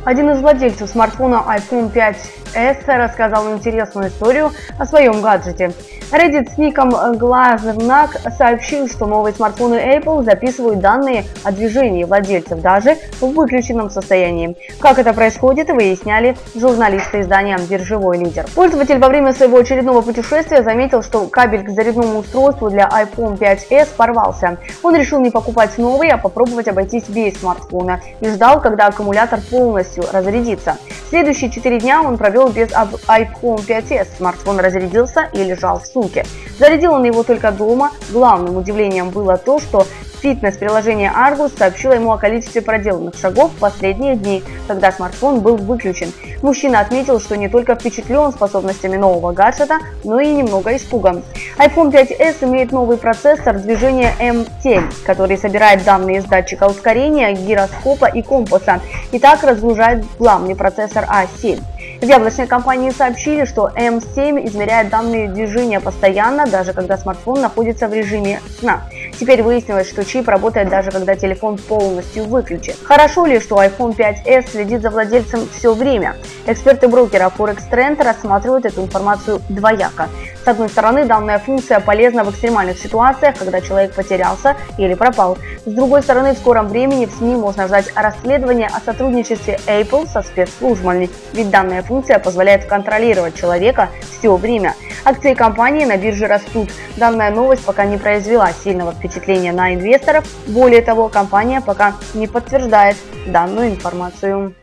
Один из владельцев смартфона iPhone 5s рассказал интересную историю о своем гаджете. Reddit с ником Glazernak сообщил, что новые смартфоны Apple записывают данные о движении владельцев даже в выключенном состоянии. Как это происходит, выясняли журналисты издания «Биржевой лидер». Пользователь во время своего очередного путешествия заметил, что кабель к зарядному устройству для iPhone 5s порвался. Он решил не покупать новый, а попробовать обойтись без смартфона и ждал, когда аккумулятор полностью разрядится. Следующие 4 дня он провел без iPhone 5s. Смартфон разрядился и лежал в сумке. Зарядил он его только дома. Главным удивлением было то, что фитнес-приложение Argus сообщило ему о количестве проделанных шагов в последние дни, когда смартфон был выключен. Мужчина отметил, что не только впечатлен способностями нового гаджета, но и немного испуган. iPhone 5s имеет новый процессор движения M7, который собирает данные из датчика ускорения, гироскопа и компаса, и так разгружает главный процессор A7. В яблочной компании сообщили, что M7 измеряет данные движения постоянно, даже когда смартфон находится в режиме сна. Теперь выяснилось, что чип работает даже когда телефон полностью выключен. Хорошо ли, что iPhone 5s следит за владельцем все время? Эксперты брокера Forex Trend рассматривают эту информацию двояко. С одной стороны, данная функция полезна в экстремальных ситуациях, когда человек потерялся или пропал. С другой стороны, в скором времени в СМИ можно ждать расследования о сотрудничестве Apple со спецслужбами, ведь данная функция позволяет контролировать человека все время. Акции компании на бирже растут. Данная новость пока не произвела сильного впечатления на инвесторов. Более того, компания пока не подтверждает данную информацию.